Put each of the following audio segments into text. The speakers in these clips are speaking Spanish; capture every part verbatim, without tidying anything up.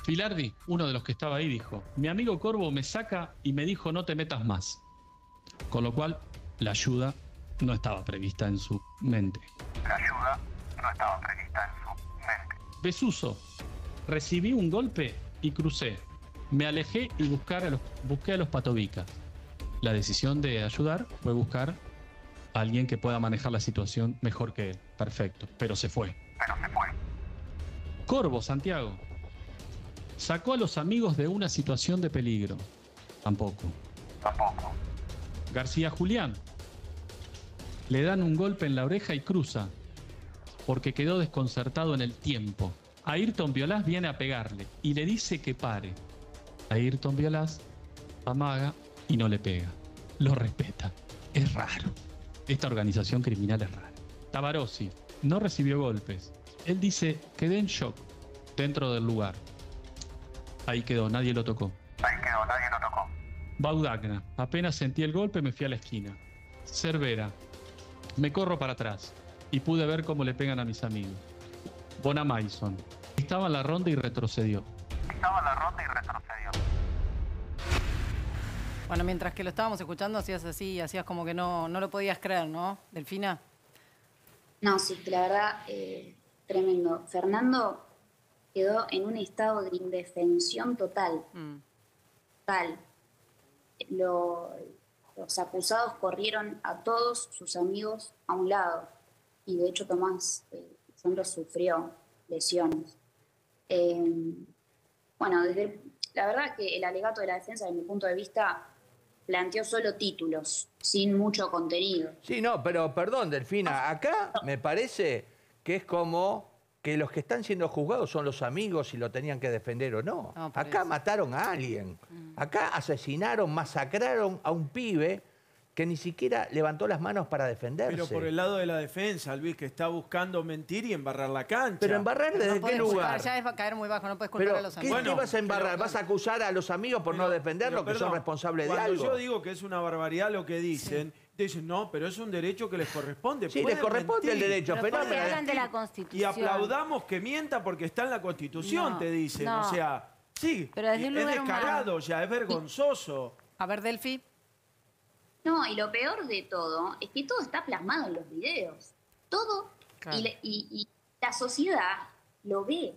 Filardi, uno de los que estaba ahí, dijo: mi amigo Corvo me saca y me dijo no te metas más. Con lo cual, la ayuda no estaba prevista en su mente. La ayuda no estaba prevista en su mente. Besuso, recibí un golpe y crucé. Me alejé y buscar a los, busqué a los patobicas. La decisión de ayudar fue buscar a alguien que pueda manejar la situación mejor que él. Perfecto, pero se fue. Pero se fue. Corvo, Santiago. Sacó a los amigos de una situación de peligro. Tampoco. Tampoco. García Julián. Le dan un golpe en la oreja y cruza, porque quedó desconcertado en el tiempo. Ayrton Violás viene a pegarle y le dice que pare. Ayrton Violás amaga y no le pega. Lo respeta. Es raro. Esta organización criminal es rara. Tabarossi no recibió golpes. Él dice: quedé en shock dentro del lugar. Ahí quedó, nadie lo tocó. Ahí quedó, nadie lo tocó. Baudagna, apenas sentí el golpe me fui a la esquina. Cervera, me corro para atrás y pude ver cómo le pegan a mis amigos. Bonamaison, estaba en la ronda y retrocedió. Estaba en la ronda y retrocedió. Bueno, mientras que lo estábamos escuchando, hacías así, hacías como que no, no lo podías creer, ¿no, Delfina? No, sí, la verdad, eh, tremendo. Fernando quedó en un estado de indefensión total. Mm. Total. Lo, los acusados corrieron a todos sus amigos a un lado. Y de hecho Tomás eh, Sandro sufrió lesiones. Eh, bueno, desde el, la verdad que el alegato de la defensa, desde mi punto de vista, planteó solo títulos, sin mucho contenido. Sí, no, pero perdón, Delfina, acá me parece que es como que los que están siendo juzgados son los amigos y lo tenían que defender o no. No, acá eso. mataron a alguien. Acá asesinaron, masacraron a un pibe que ni siquiera levantó las manos para defenderse. Pero por el lado de la defensa, Luis, que está buscando mentir y embarrar la cancha. Pero embarrar Pero desde no qué podés lugar. culpar, ya es caer muy bajo, no puedes culpar Pero, a los ¿qué, amigos. ¿qué vas a embarrar? pero- ¿Vas a acusar a los amigos por no defenderlo, que pero, son perdón, responsables de cuando algo? yo digo que es una barbaridad lo que dicen, te dicen, no, pero es un derecho que les corresponde. Sí, les Pueden corresponde mentir. el derecho, Pero pero porque no me- hablan de la Y Constitución. aplaudamos que mienta porque está en la Constitución, No, te dicen. no. O sea, sí, Pero desde y un es lugar descarado humano. ya, es vergonzoso. A ver, Delfi. No, y lo peor de todo es que todo está plasmado en los videos. Todo. Claro. Y, la- y- y la sociedad lo ve.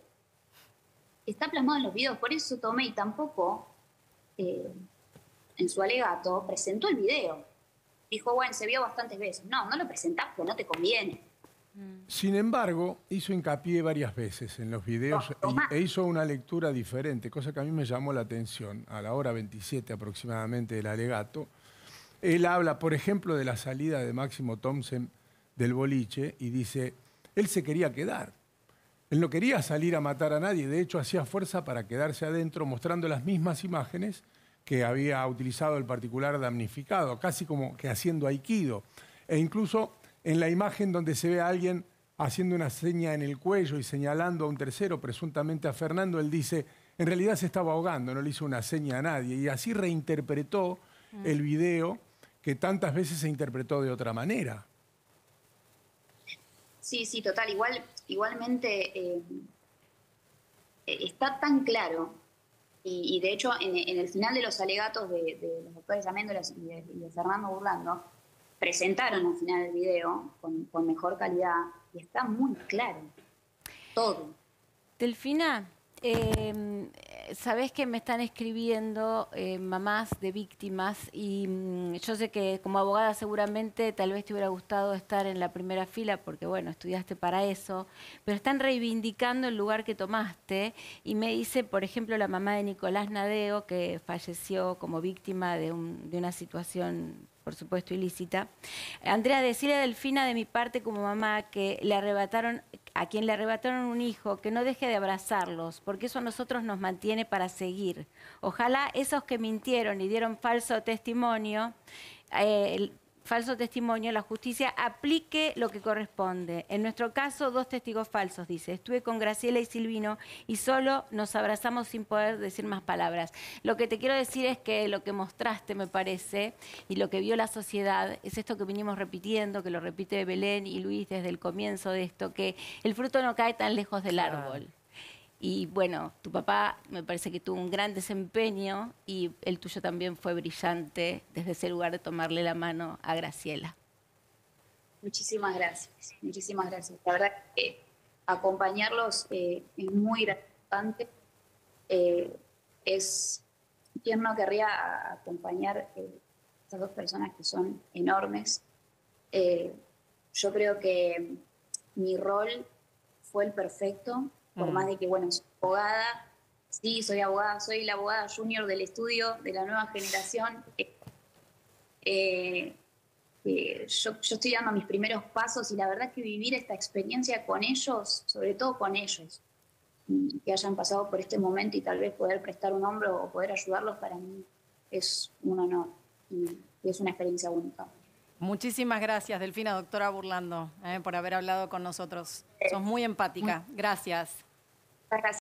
Está plasmado en los videos. Por eso Tomei tampoco, eh, en su alegato, presentó el video. Dijo, bueno, se vio bastantes veces. No, no lo presentás porque no te conviene. Sin embargo, hizo hincapié varias veces en los videos No, toma. y- e hizo una lectura diferente, cosa que a mí me llamó la atención. A la hora veintisiete aproximadamente del alegato, él habla, por ejemplo, de la salida de Máximo Thompson del boliche y dice, él se quería quedar. Él no quería salir a matar a nadie, de hecho hacía fuerza para quedarse adentro mostrando las mismas imágenes que había utilizado el particular damnificado, casi como que haciendo aikido. E incluso en la imagen donde se ve a alguien haciendo una seña en el cuello y señalando a un tercero, presuntamente a Fernando, él dice, en realidad se estaba ahogando, no le hizo una seña a nadie. Y así reinterpretó mm. el video que tantas veces se interpretó de otra manera. Sí, sí, total. Igual, igualmente eh, está tan claro, y, y de hecho en, en el final de los alegatos de, de los doctores Améndolas y de, y de Fernando Burlando, presentaron al final el video con, con mejor calidad y está muy claro todo. Delfina, eh, sabés que me están escribiendo eh, mamás de víctimas y mm, yo sé que como abogada seguramente tal vez te hubiera gustado estar en la primera fila porque bueno, estudiaste para eso, pero están reivindicando el lugar que tomaste y me dice, por ejemplo, la mamá de Nicolás Nadeo, que falleció como víctima de, un, de una situación, por supuesto, ilícita. Andrea, decirle a Delfina de mi parte como mamá que le arrebataron, a quien le arrebataron un hijo, que no deje de abrazarlos, porque eso a nosotros nos mantiene para seguir. Ojalá esos que mintieron y dieron falso testimonio, eh, el falso testimonio, la justicia aplique lo que corresponde. En nuestro caso, dos testigos falsos, dice. Estuve con Graciela y Silvino y solo nos abrazamos sin poder decir más palabras. Lo que te quiero decir es que lo que mostraste, me parece, y lo que vio la sociedad, es esto que venimos repitiendo, que lo repite Belén y Luis desde el comienzo de esto, que el fruto no cae tan lejos del árbol. Y bueno, tu papá me parece que tuvo un gran desempeño y el tuyo también fue brillante desde ese lugar de tomarle la mano a Graciela. Muchísimas gracias, muchísimas gracias. La verdad que acompañarlos eh, es muy gratificante. Eh, es, ¿quién no querría acompañar eh, a estas dos personas que son enormes? Eh, yo creo que mi rol fue el perfecto, por mm. más de que, bueno, soy abogada, sí, soy abogada, soy la abogada junior del estudio de la nueva generación. Eh, eh, Eh, yo, yo estoy dando mis primeros pasos y la verdad que vivir esta experiencia con ellos, sobre todo con ellos, que hayan pasado por este momento y tal vez poder prestar un hombro o poder ayudarlos, para mí es un honor y, y es una experiencia única. Muchísimas gracias, Delfina, doctora Burlando, eh, por haber hablado con nosotros. Sos muy empática. Gracias. Gracias.